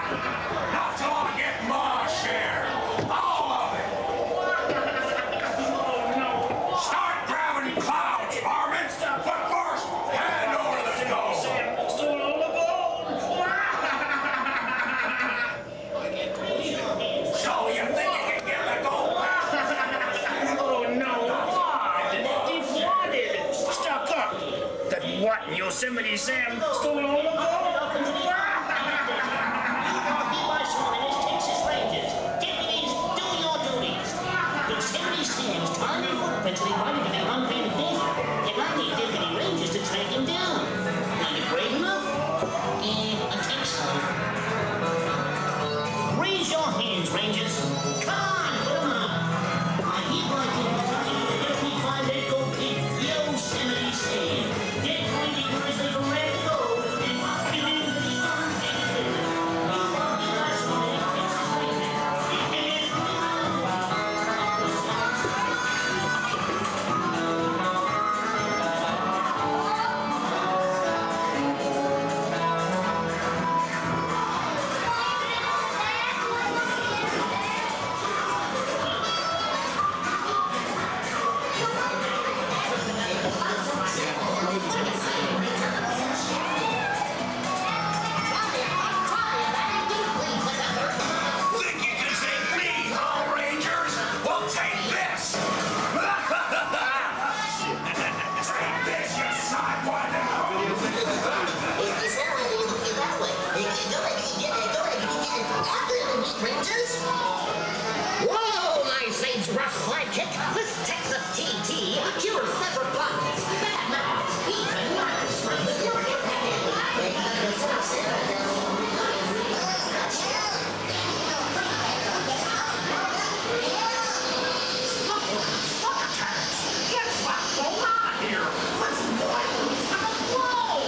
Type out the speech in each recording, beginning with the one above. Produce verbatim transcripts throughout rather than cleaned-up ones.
Not till I get my share. All of it. Oh, no. Start grabbing clouds, varmints. But first, hand over the gold. Sam stole all the gold. So you think you can get the gold back? Oh, no. What? Defrauded. Stuck up. That what? Yosemite Sam stole all the gold? Sam's tied their footprints and they run into the unpainted desert. And I need deputy rangers to track him down. Are you brave enough? Eh, I think so. Raise your hands, rangers. Come on, put them up. I hereby give the title to help me find that gold pig, Yosemite Sam. Dead pointy grizzly from red to gold. And walk him into the unpainted desert. Before the last one in Texas Ranger. Rangers? Whoa, my sage brush sidekick! This Texas T T cures severed blindness, bad mouths, even worse from the Guess what's going on here? What's going on? Whoa!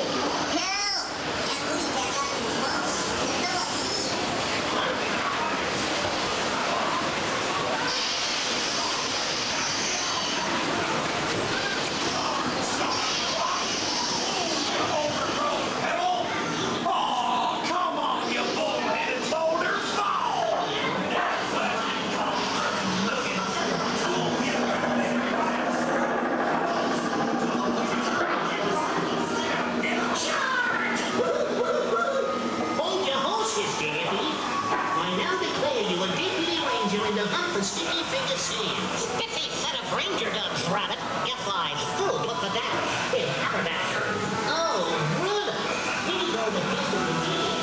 Sticky finger Sam. Spiffy set of ranger dogs, rabbit. Get five. Food, look for that. In haberdasher. Oh, brother. You need all the people to do it.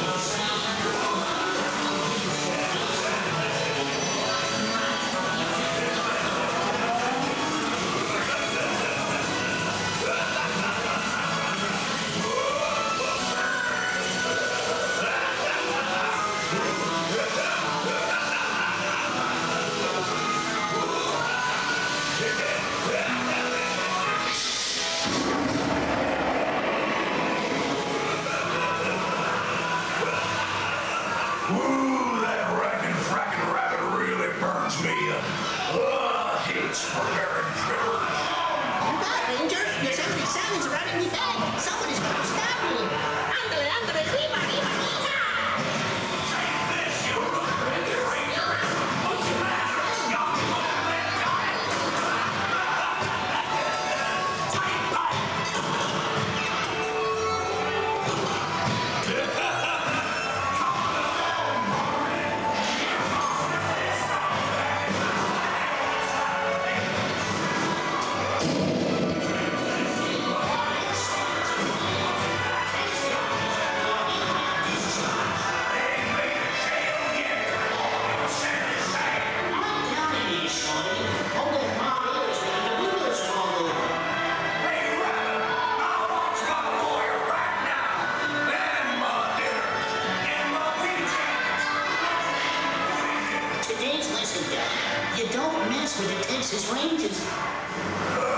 Ooh, that rackin' frackin' rabbit really burns me. Ugh, it's for very critters. That ranger, Yosemite Sam is right in the bag. Somebody's gonna stab me. Andale, andale, riba, riba, riba. Take this, you rookie ranger. What's the matter? Young little man died. Take that. Today's lesson, guy. You don't mess with the Texas Rangers.